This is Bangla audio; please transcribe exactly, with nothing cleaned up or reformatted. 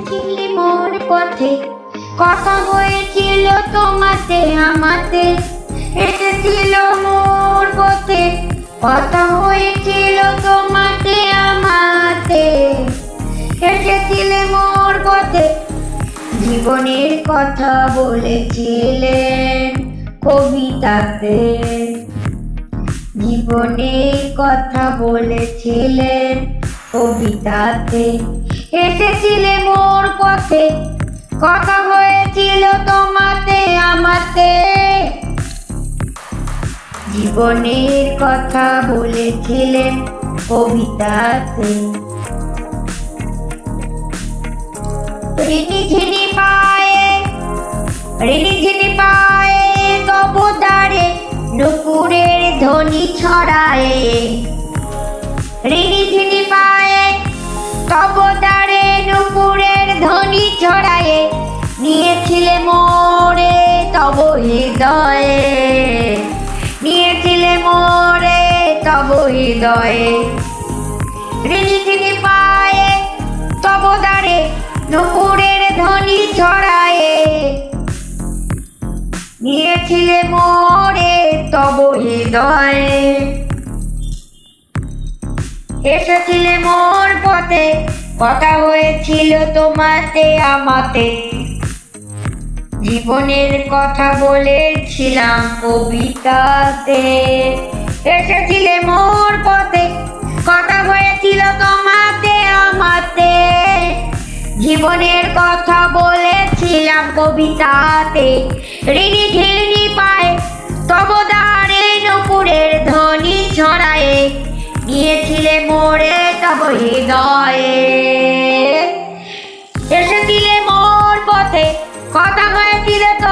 এসেছিলে মোর পথে, কথা হয়েছিল তোমাতে আমাতে। এসেছিল মোর পথে, কথা হয়েছিল তোমাতে আমাতে। এসেছিলে মোর পথে, জীবনের কথা বলেছিলেন কবিতাতে। জীবনের কথা বলেছিলেন কবিতাতে। এসেছিলে মোর পথে, কথা হয়েছিল তোমাতে আমাতে। জীবনের কথা বলেছিলেন কবিতাতে। রিনি ঝিনি পায়ে, রিনি ঝিনি পায়ে তব দ্বারে নুপুরের ধ্বনি ছড়ায়ে। রিনি ঝিনি পায়ে তব দ্বারে নুপুরের ধ্বনি ছড়ায়ে। নিয়েছিলে মোরে তব হৃদয়ে, নিয়েছিলে মোরে তব হৃদয়ে। রিনি ঝিনি পায়ে তব দ্বারে নুপুরের ধ্বনি ছড়ায়ে। নিয়েছিলে মোরে তব হৃদয়ে। এসেছিলে মোর পথে, কথা হয়েছিল তোমাতে আমাতে। জীবনের কথা বলেছিলাম কবিতাতে। এসেছিলে মোর পথে, কথা হয়েছিল তোমাতে আমাতে। জীবনের কথা বলেছিলাম কবিতাতে। রিনি ঝিনি পায়ে তব দ্বারে নুপুরের ধ্বনি ছড়ায়ে। নিয়েছিলে মোরে তব হৃদয়ে। এসেছিলে মোর পথে, কথা হয়েছিল